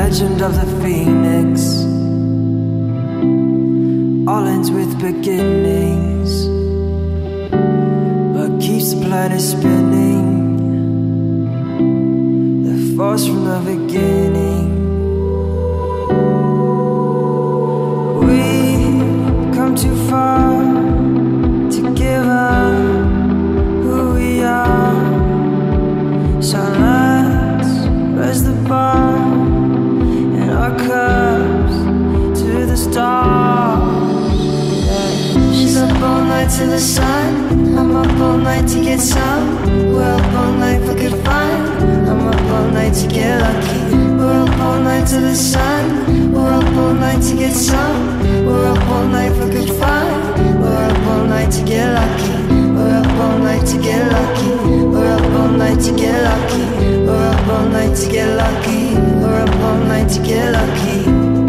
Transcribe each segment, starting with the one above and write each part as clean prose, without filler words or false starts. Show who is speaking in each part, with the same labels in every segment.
Speaker 1: legend of the phoenix. All ends with beginnings. What keeps the planet spinning? The force from the beginning. We've come too far to give up who we are. So let's raise the bar and our cups to the stars. Yeah. She's up all night to the sun. I'm up all night to get some. We're up all night for good fun. I'm up all night to get lucky. We're up all night to the sun. We're up all night to get some. We're up all night for good fun. We're up all night to get lucky. We're up all night to get lucky. We're up all night to get lucky. We're up all night to get lucky. We're up all night to get lucky.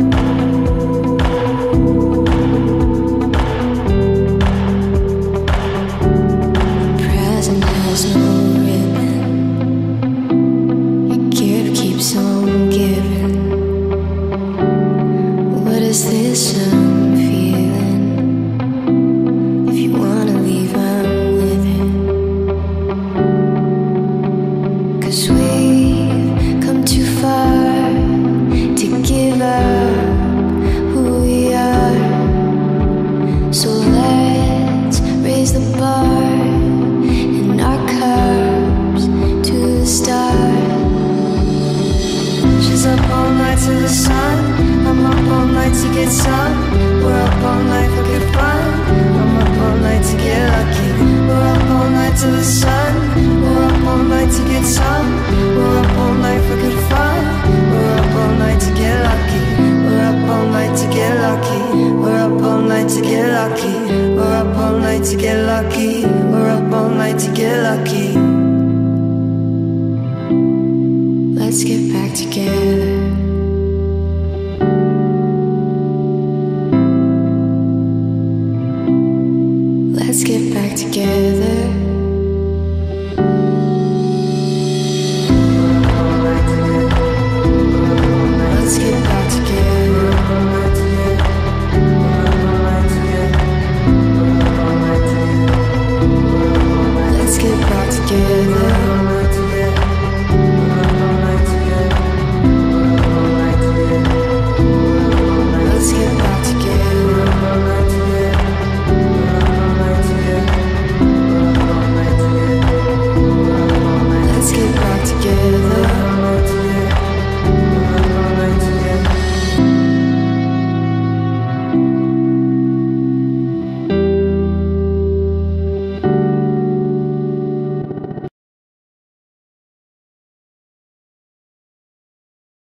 Speaker 2: Is this I'm feeling? If you wanna leave, I'm with it. 'Cause we've come too far to give up who we are. So let's raise the bar and our cups to the stars.
Speaker 1: She's up all night to the sun. I'm up all night to get some. We're up all night for good fun. I'm up all night to get lucky. We're up all night to the sun. We're up all night to get some. We're up all night for good fun. We're up all night to get lucky. We're up all night to get lucky. We're up all night to get lucky. We're up all night to get lucky. We're up all night to get lucky.
Speaker 2: Let's get back together.